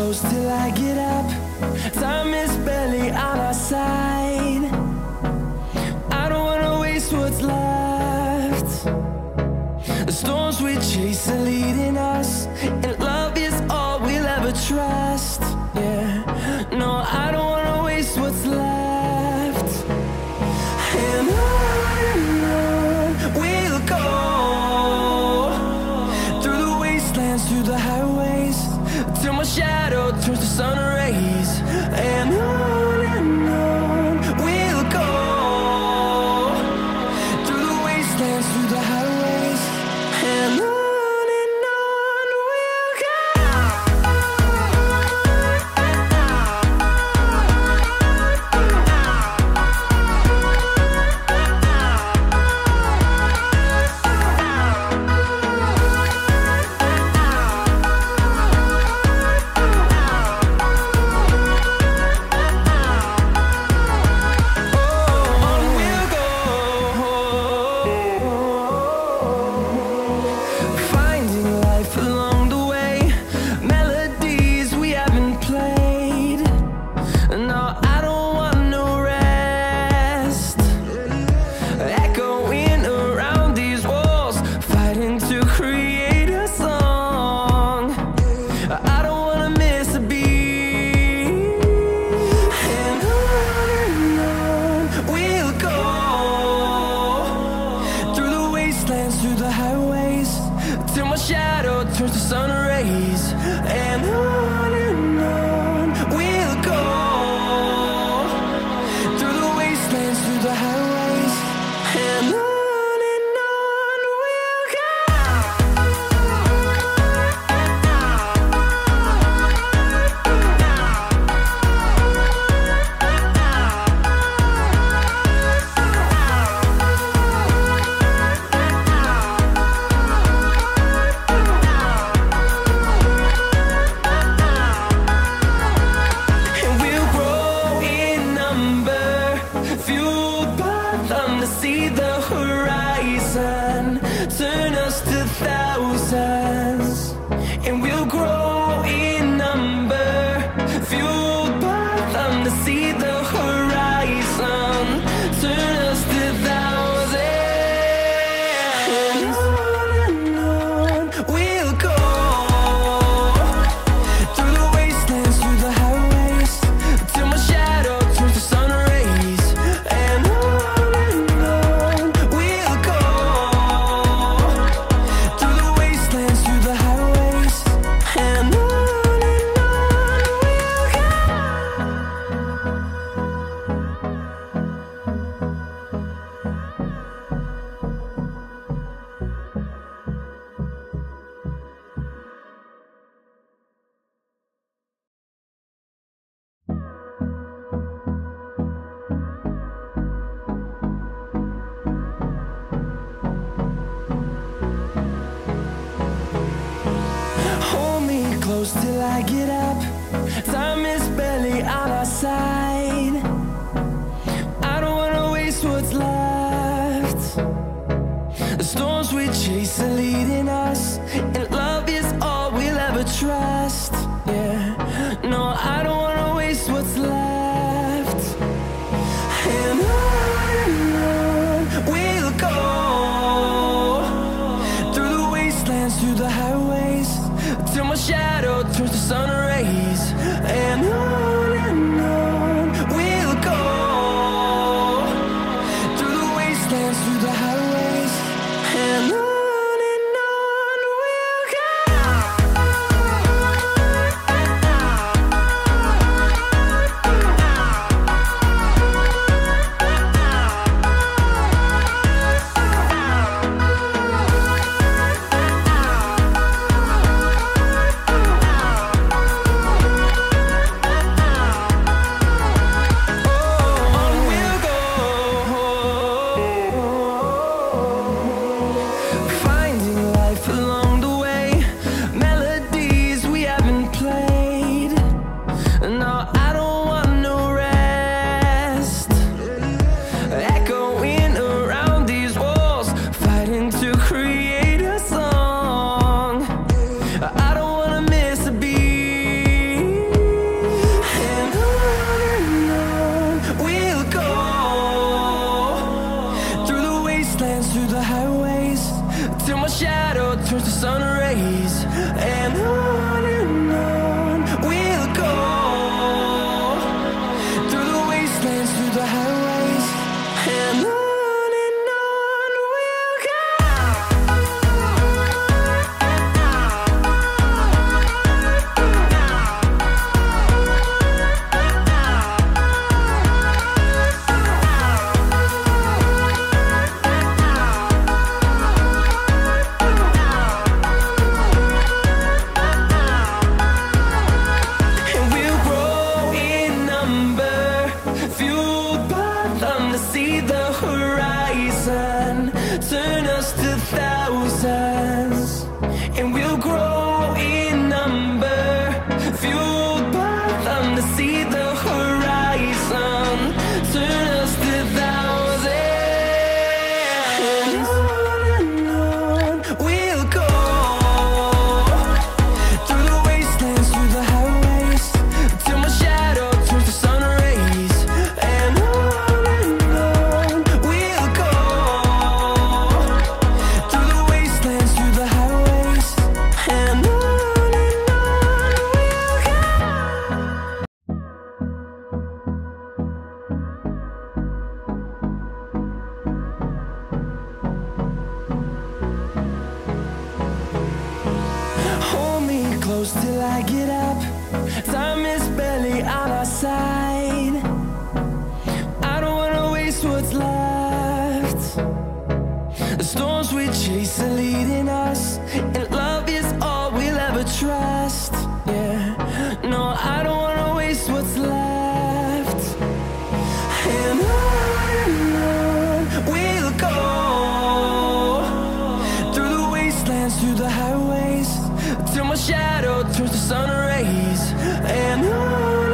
close till I get up. Time is barely on our side. I don't wanna waste what's left. The storms we chase are leading us, and love is all we'll ever trust. Yeah, no, I don't wanna waste what's left. And on we'll go, through the wastelands, through the highways, till my shadow turns to sun rays. And on we'll go, through the wastelands, through the highways, and on we'll go. Through the highways, till my shadow turns to sun rays. And on we'll go, through the wastelands, through the highways, and on we'll go. See the horizon turn us to thousands, and we'll grow in number, fueled by them to see the horizon turn us to thousands. And on we'll go, through the wastelands, through the highways, till my shadow turns to sun rays. And close till I get up. Time is barely on our side. I don't wanna waste what's left. The storms we chase are leading us, and love is all we'll ever trust. Yeah, no, I don't wanna waste what's left. And on we'll go, through the wastelands, through the highways, till my shadow turns to sun rays. And on we'll go, through the wastelands, through the highways, and on we'll go. shadow turns to sun rays, and on